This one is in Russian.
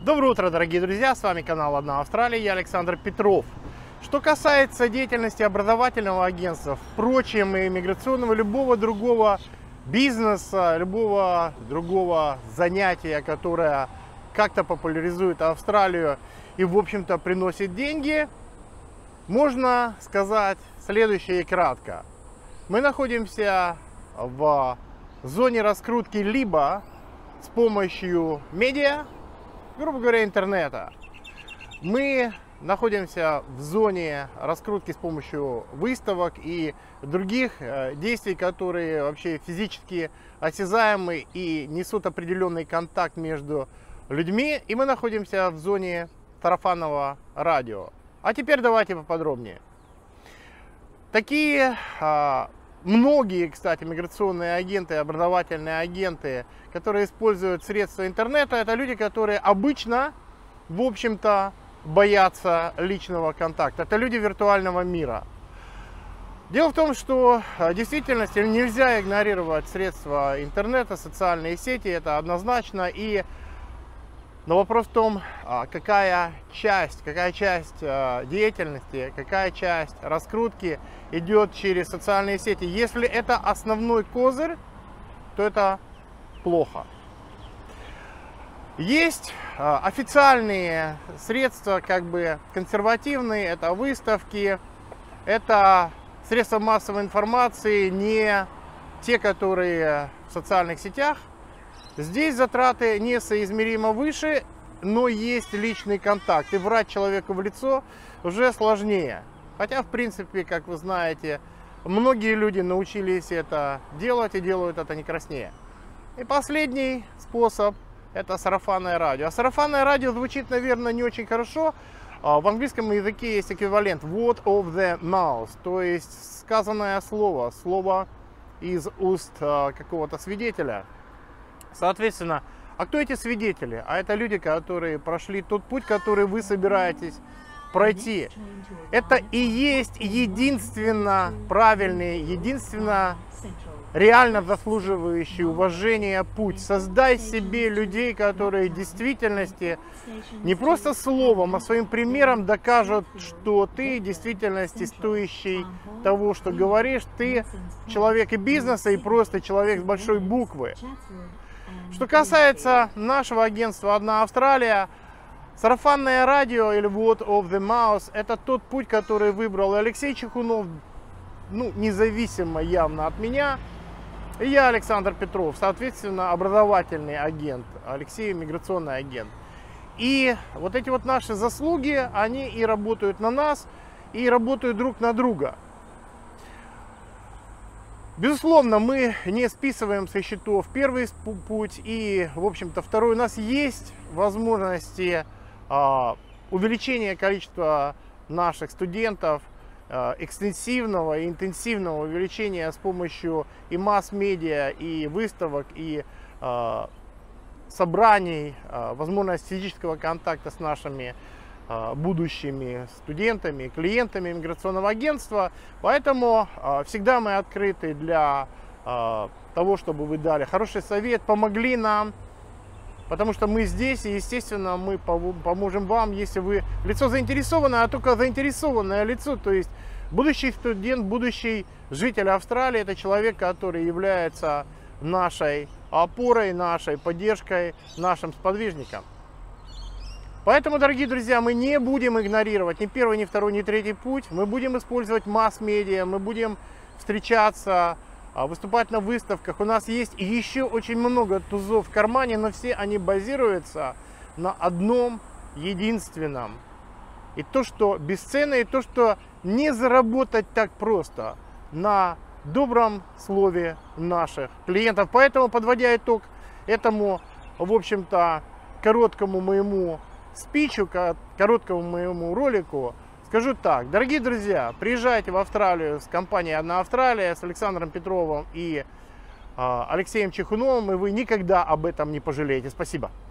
Доброе утро, дорогие друзья! С вами канал «Одна Австралия», я Александр Петров. Что касается деятельности образовательного агентства, впрочем, и миграционного, любого другого бизнеса, любого другого занятия, которое как-то популяризует Австралию и, в общем-то, приносит деньги, можно сказать следующее кратко. Мы находимся в зоне раскрутки либо с помощью медиа, грубо говоря, интернета. Мы находимся в зоне раскрутки с помощью выставок и других действий, которые вообще физически осязаемы и несут определенный контакт между людьми. И мы находимся в зоне сарафанного радио. А теперь давайте поподробнее. Такие многие, кстати, миграционные агенты, образовательные агенты, которые используют средства интернета, это люди, которые обычно, в общем-то, боятся личного контакта. Это люди виртуального мира. Дело в том, что в действительности нельзя игнорировать средства интернета, социальные сети, это однозначно. Но вопрос в том, какая часть деятельности, какая часть раскрутки идет через социальные сети. Если это основной козырь, то это плохо. Есть официальные средства, как бы консервативные, это выставки, это средства массовой информации, не те, которые в социальных сетях. Здесь затраты несоизмеримо выше, но есть личный контакт. И врать человеку в лицо уже сложнее. Хотя, в принципе, как вы знаете, многие люди научились это делать и делают это не краснее. И последний способ – это сарафанное радио. А сарафанное радио звучит, наверное, не очень хорошо. В английском языке есть эквивалент word of the mouth, то есть сказанное слово, слово из уст какого-то свидетеля. Соответственно, а кто эти свидетели? А это люди, которые прошли тот путь, который вы собираетесь пройти. Это и есть единственно правильный, единственно реально заслуживающий уважения путь. Создай себе людей, которые в действительности не просто словом, а своим примером докажут, что ты в действительности стоящий того, что говоришь. Ты человек и бизнеса, и просто человек с большой буквы. Что касается нашего агентства «Одна Австралия», сарафанное радио или word of the mouth – это тот путь, который выбрал Алексей Чехунов, независимо явно от меня. И я, Александр Петров, соответственно, образовательный агент, Алексей миграционный агент. И вот эти вот наши заслуги, они и работают на нас, и работают друг на друга. Безусловно, мы не списываем со счетов первый путь и, в общем-то, второй. У нас есть возможности увеличения количества наших студентов, экстенсивного и интенсивного увеличения с помощью и масс-медиа, и выставок, и собраний, возможность физического контакта с нашими будущими студентами, клиентами миграционного агентства. Поэтому всегда мы открыты для того, чтобы вы дали хороший совет, помогли нам, потому что мы здесь, и, естественно, мы поможем вам, если вы лицо заинтересованное, а только заинтересованное лицо, то есть будущий студент, будущий житель Австралии, это человек, который является нашей опорой, нашей поддержкой, нашим сподвижником. Поэтому, дорогие друзья, мы не будем игнорировать ни первый, ни второй, ни третий путь. Мы будем использовать масс-медиа, мы будем встречаться, выступать на выставках. У нас есть еще очень много тузов в кармане, но все они базируются на одном единственном. И то, что бесценно, и то, что не заработать так просто, на добром слове наших клиентов. Поэтому, подводя итог этому, в общем-то, короткому моему спичу, короткому моему ролику, скажу так: дорогие друзья, приезжайте в Австралию с компанией «Одна Австралия», с Александром Петровым и Алексеем Чехуновым, и вы никогда об этом не пожалеете. Спасибо.